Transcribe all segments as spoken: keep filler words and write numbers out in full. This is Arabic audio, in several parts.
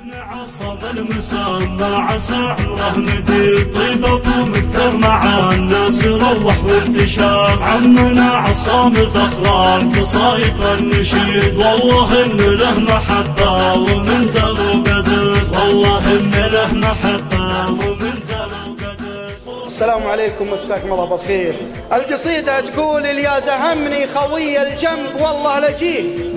عصب المسمى عسى عمره مديد طيب ابو مكثر مع الناس روح وانتشار عمنا عصام ذخران قصايد والنشيد والله ان له محبه ومنزل وقدر والله ان له محبه ومنزل وقدر. السلام عليكم مساكم الله بالخير. القصيده تقول اللي زهمني خوي الجنب والله لجيه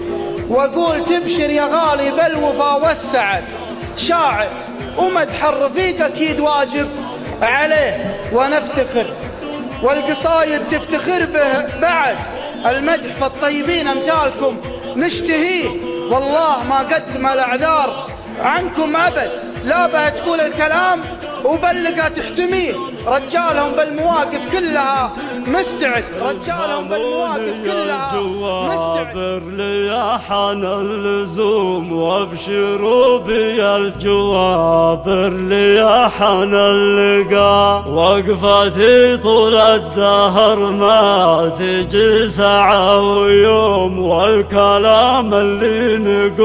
واقول تبشر يا غالي بالوفا والسعد شاعر ومدح الرفيق اكيد واجب عليه ونفتخر والقصايد تفتخر به بعد المدح فالطيبين امثالكم نشتهيه والله ما قدم الاعذار عنكم ابد لا بعد تقول الكلام وبلغها تحتميه رجالهم بالمواقف كلها مستعد رجالهم بالمواقف كلها مستعد لي حان اللزوم وابشروا بي الجواب لي حان اللقاء وقفتي طول الدهر ما تجي ساعة ويوم والكلام اللي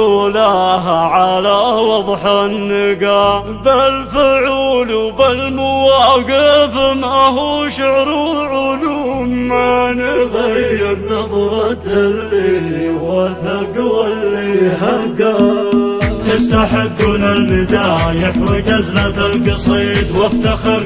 نقوله على وضح النقاء بالفعول وبالمواقف ما هو شعر وعلوم ما نغير نظرة اللي وثق واللي هقى تستحقون المدايح وجزلة القصيد وافتخر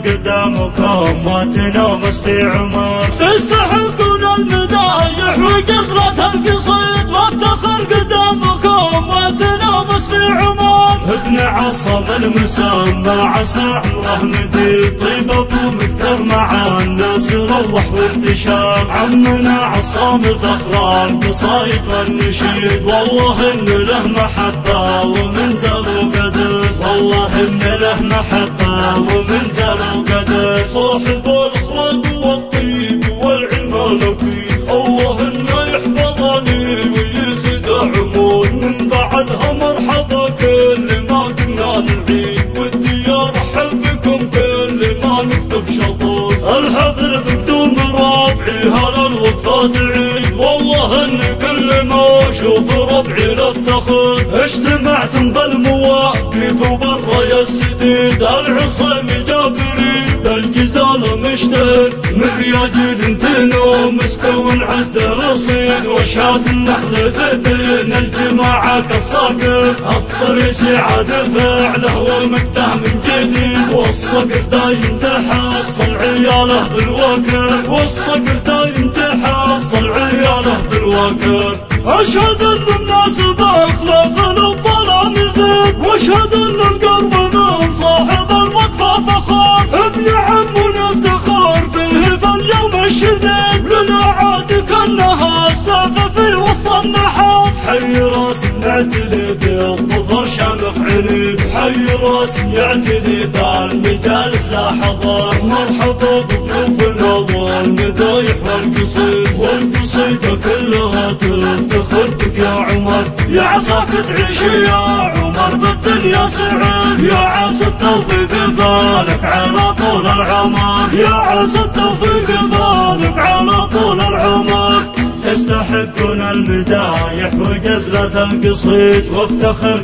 قدامكم وتنومس في عمر تستحقون المدايح وجزلة القصيد وافتخر قدامكم وتنومس في عمر ابن عصب المسمى عسى عمره مديد طيب ابو مكثر مع الناس روح وانتشار عمنا عصام ذخران قصايد والنشيد والله ان له محبه ومنزل وقدر والله ان له محبه ومنزل وقدر صاحب الاخلاق والطيب والعلم لقيب الله انه يحفظني ويزيد عمود من بعدها مرحبا كل ما قلنا نعيد ودي ارحب بكم كل ما نكتب شطور الحفل بدون ربعي هلا الوقفه تعيد والله ان كل ما اشوف ربعي لافتخر اجتمعتم بالمواقف وبالراي السديد العصيم جابري بالجزاله مشتهر من رياجل تنو مستوى عد رصيد وشهاد النخل في بين الجماعه كالصقر الطريس عاد فعله ومقته من جديد والصقر دايم تحصل عياله بالوكر والصقر دايم تحصل عياله بالوكر اشهد ان الناس باخلاف الظلام يزيد واشهد ان القرب من صاحب الوقفه فخار ابن عمنا افتخار فيه في اليوم الشديد لنا عاد كانها السافه في وسط النحات حي راس يعتلي بالظفر شامخ عنيد حي راس يعتلي بالمجالس لا حضار مرحبا بضيوفنا والمدايح والقصيد والقصيده كلها تفتخر بك يا عمر يا عساك تعيش يا عمر بالدنيا سعيد يا عسى التوفيق ذلك على طول العمر يا عسى التوفيق ذلك على طول العمر تستحقون المدايح وجزلة القصيد وافتخر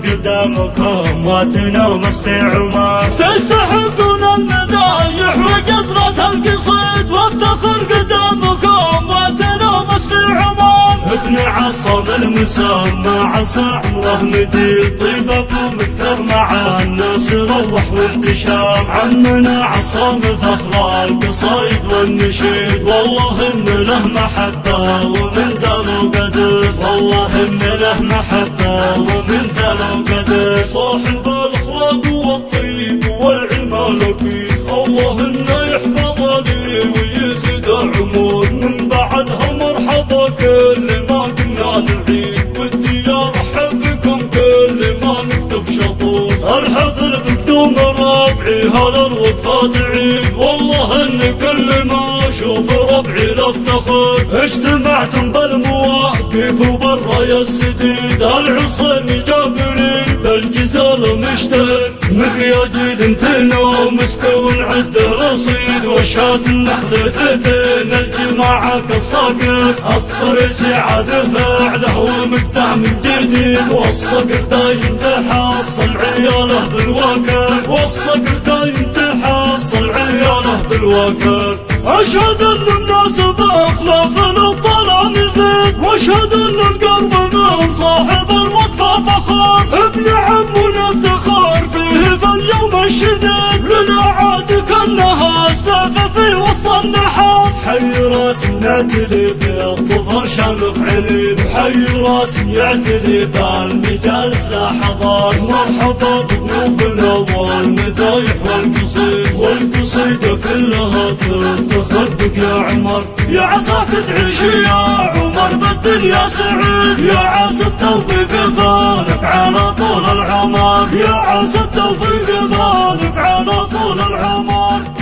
قدامكم وتنومس في عمر تستحقون المدايح وجزلة القصيد وافتخر قدامكم وتنومس في عمر ابن عصب المسمى عسى عمره مديد طيب ابو مكثر مع الناس روح وانتشار عمنا عصام ذخران قصايد والنشيد والله ان له محبه ومنزل وقدر والله ان له محبه ومنزل وقدر صاحب الاخلاق والطيب والعلم لقيب الله انه يحفظني ويزيد عمود من بعدها مرحبا كل ما قلنا نعيد ودي ارحب بكم كل ما نكتب شطور الحفل بدون ربعي هلا الوقفه تعيد والله ان كل ما اشوف ربعي لافتخر اجتمعتم بالمواقف وبالراي السديد العصيم جابري بالجزال مشتهر مقيادين انتنا مسكون عده رصيد وشهاد النخل بين الجماعة كالصقر الطريس عاد فعله ومقطع من جديد والصقر دايم تحصل عياله بالوكر والصقر دايم تحصل عياله بالوكر. أشهد أن الناس بأخلاف الطلع نزيد وأشهد أن القرب من صاحب الوقفة فخر ابن عمنا افتخار فيه في اليوم الشديد لنا عاد كأنها السيف في وسط النحار. حي راس يعتلي بالظفر شمخ عليل حي راس يعتلي بالمجالس لحظات مرحبا بضيوفنا والمدايح والقصيد والقصيدة كلها تفتخر بك يا عمر يا عساك تعيش يا عمر بالدنيا سعيد يا عسى التوفيق فالك على طول العمر يا عسى التوفيق فالك على طول العمر.